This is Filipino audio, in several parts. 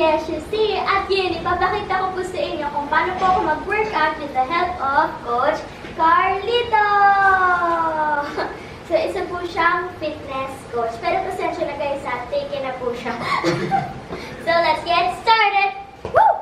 Yesha at yun, ipapakita ko po sa inyo kung paano po ako mag-workout with the help of Coach Carlito! So, isa po siyang fitness coach. Pero pasensya na guys, taken na po siya. So, let's get started! Woo!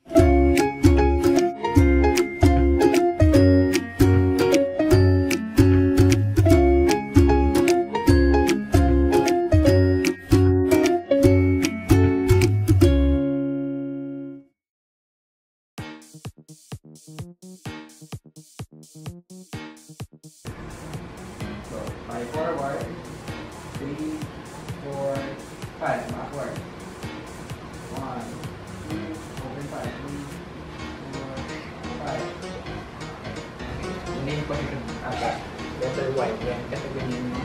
So, 5 forward, 3, 4, 5, backward. 1, 2, open 5, 3, 4, 5. Name position atas. Letter Y, yan. Kasi ganyan yung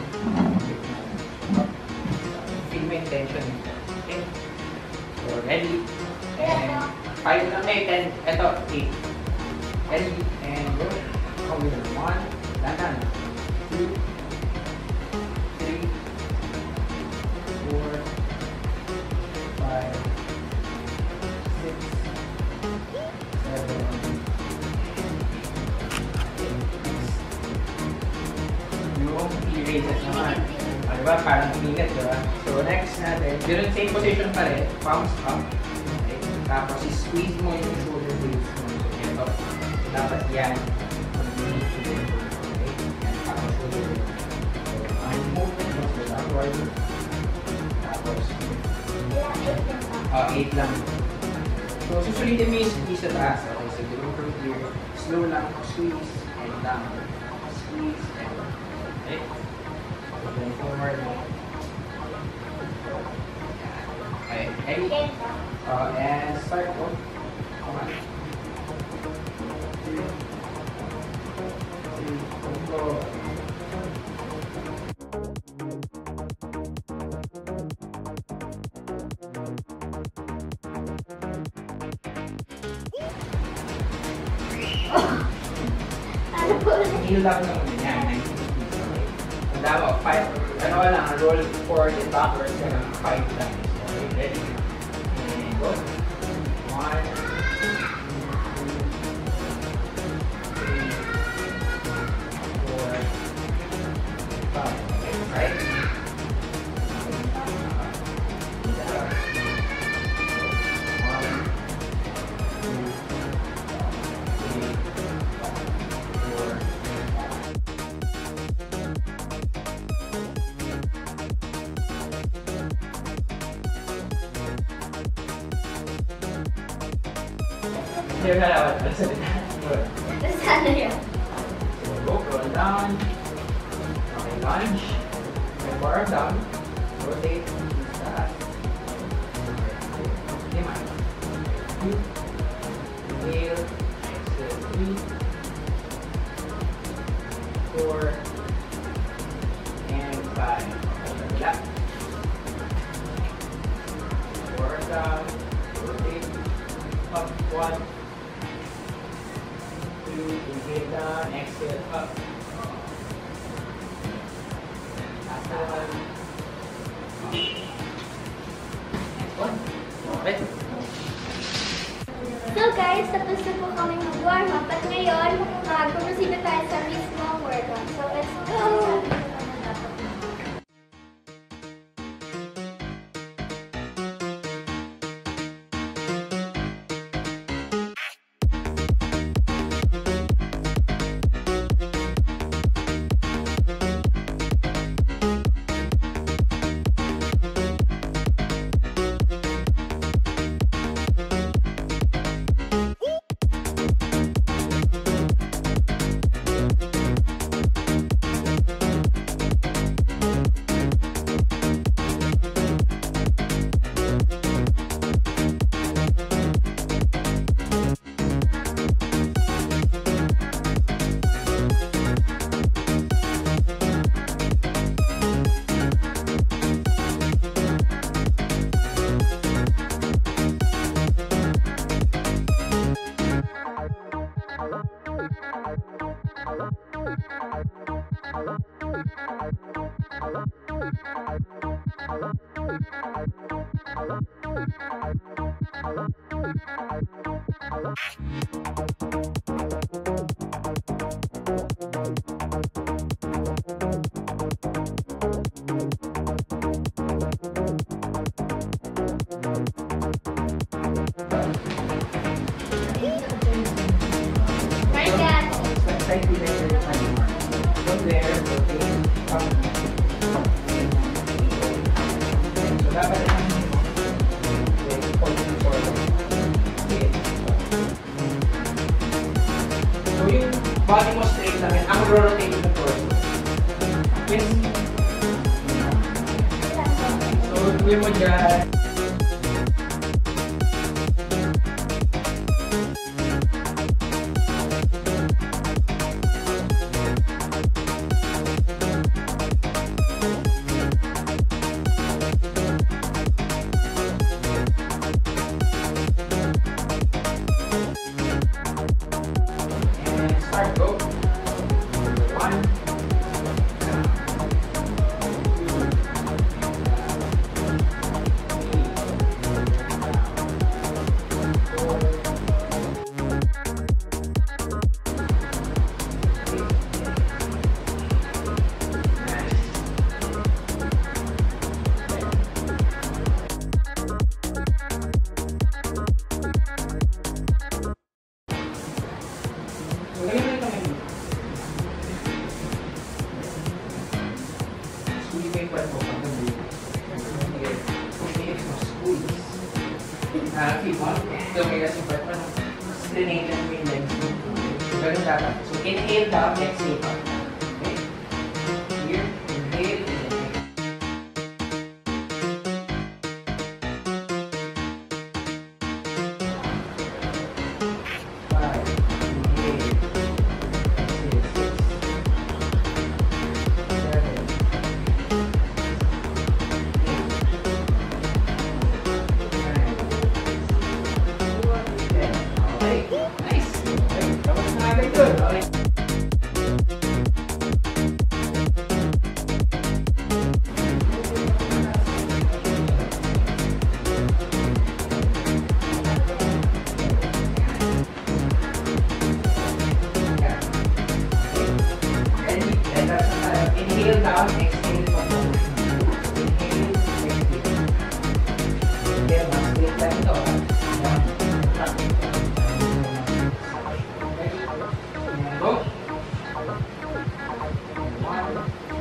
feel mo intention. Okay? So, ready. And 5 lang na 10. Ito, 8. Ready. And go. Come with 1. Dahan. 2, 3, 4, 5, 6, 7, 8. Yung e-raises naman. Diba? Parang minute, diba? So next natin, yun yung same position pa rin. Palms up. Okay. Tapos i-squeeze mo yung shoulder blades mo. So ito. Dapat yan. Tapos 8 lang. So susulitin mo yung squeeze sa taas. Okay, so go from here. Slow lang, squeeze, and down. Squeeze, and down. Okay? Then forward. Okay, ready? And start po. Come on. 2, 3, go. Hilo lang naman yan. Dapat 5. Ano lang, roll forward and backwards ka ng 5 times. Okay, ready? And go. 1, 2, 3, 4, 5. Okay, right? Here na lang. Good. Sana yun. So go, roll down. Okay, lunge. And bar down. Rotate. Start. Lima. 2. Inhale. Exhale. 3. 4. And 5. Okay, left. Bar down. Rotate. Up. 1. Inhale down, exhale up. Last one. Next one. Okay. So guys, tapos na po kami mag-warm up. At ngayon, mag-proceed na tayo sa mismong workout. So let's go! Body mo straight lang yan. Ang rotate yung torso. Yes. So, gawin mo dyan. Start, go. 1, keep on. Lumaya si part mo. Strinate ang main legs. Ganun dapat. So, inhale down, exhale up. Okay? Here, inhale, and then inhale down, exhale pa. Inhale, exhale. Okay, mas straight lang ito. Go. 1,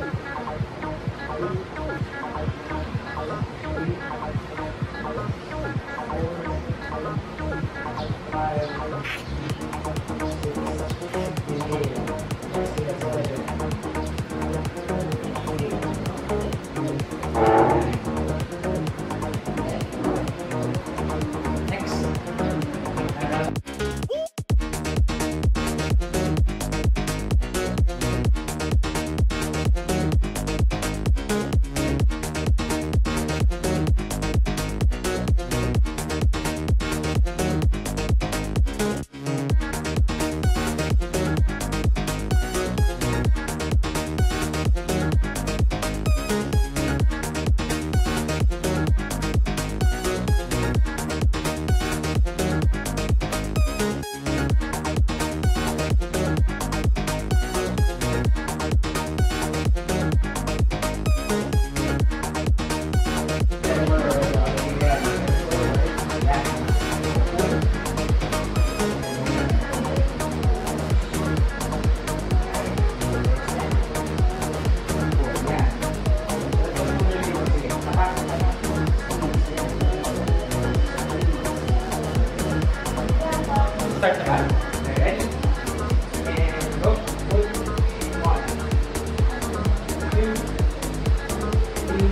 start na ba? Ready? And go. 1, 2, 3,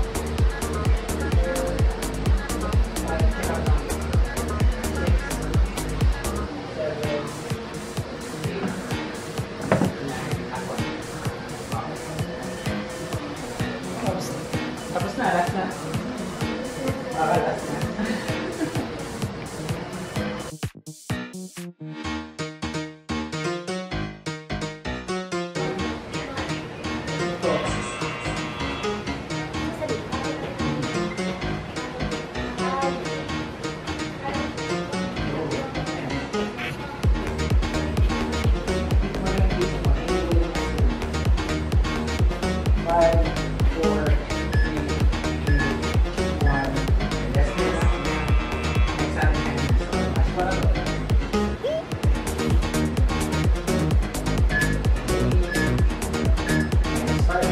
6, 7, 8, 9, 10. Tapos na, last na. Last na.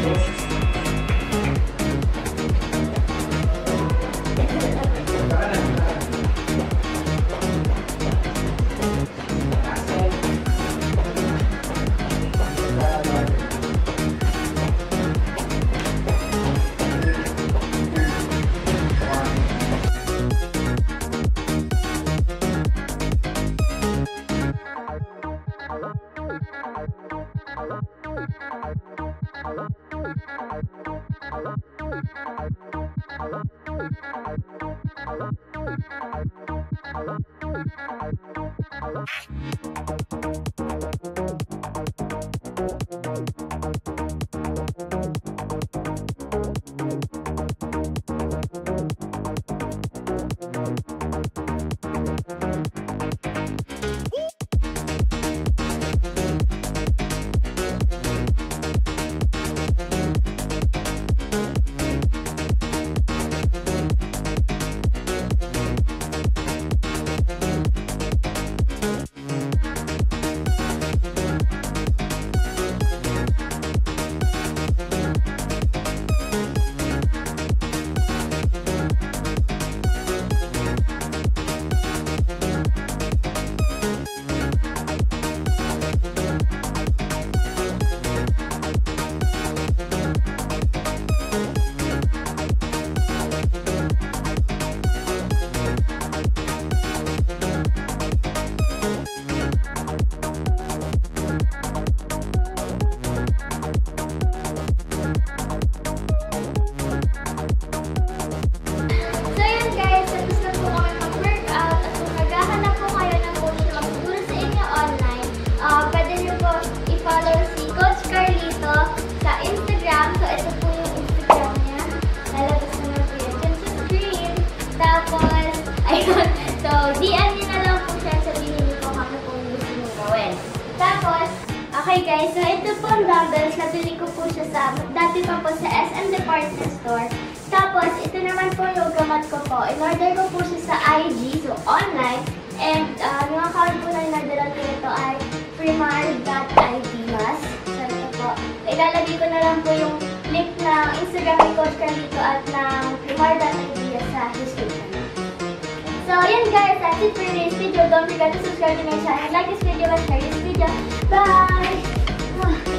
follow si Coach Carlito sa Instagram. So, ito po yung Instagram niya. Lalabas naman po yun dyan sa screen. Tapos, ayun. So, DM niyo na lang po siya. Sabihin niyo po kung ano po yung gusto niyo gawin. Tapos, okay guys. So, ito po ang dumbbells. Nabili ko po siya sa, dati pa po sa SM Department Store. Tapos, ito naman po yung gamat ko po. In-order ko po siya sa IG, so online. And yung account po na in-orderan ko ito ay primary.id mas. So, ito po. Ilalagay ko na lang po yung link ng Instagram ni Coach Carlito at ng primary.id sa description. So, yun guys. That's it for today's video. Don't forget to subscribe to my channel. Like this video and share this video. Bye!